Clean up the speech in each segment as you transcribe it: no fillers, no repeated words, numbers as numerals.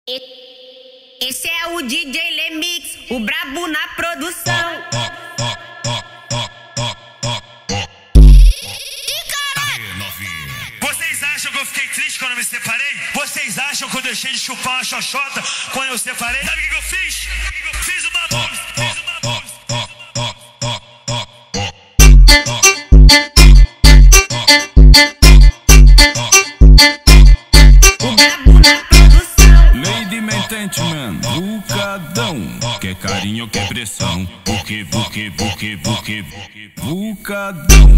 Esse é o DJ Lemix, o brabo na produção. Vocês acham que eu fiquei triste quando eu me separei? Vocês acham que eu deixei de chupar uma xoxota quando eu separei? Sabe o que eu fiz? Fiz uma música. Bucadão, quer carinho, quer pressão. Bucadão, bucadão,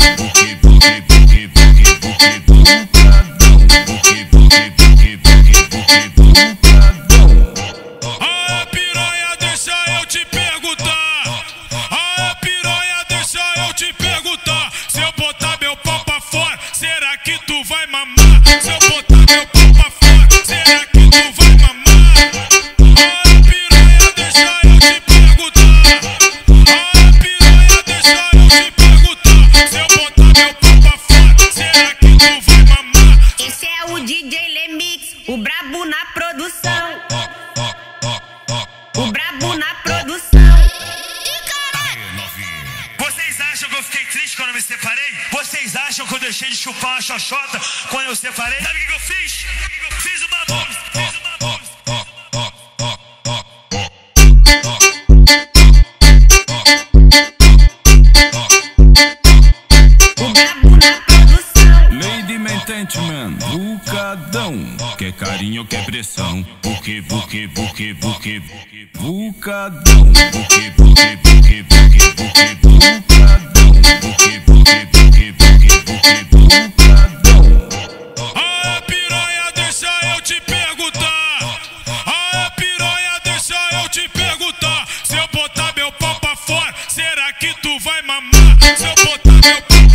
Ah, piranha, deixa eu te perguntar. Ah, piranha, deixa eu te perguntar. Se eu botar meu pau pra fora, será que tu vai mamar? Se eu botar meu pau pra fora, será que tu vai mamar? O brabo na produção. O brabo na produção. Vocês acham que eu fiquei triste quando eu me separei? Vocês acham que eu deixei de chupar uma xoxota quando eu separei? Sabe o que eu fiz? Fiz uma música. Bucadão, quer carinho, quer pressão. Bucadão, Ah, piranha, deixa eu te perguntar. Ah, piranha, deixa eu te perguntar. Se eu botar meu pau pra fora, será que tu vai mamar? Se eu botar meu pau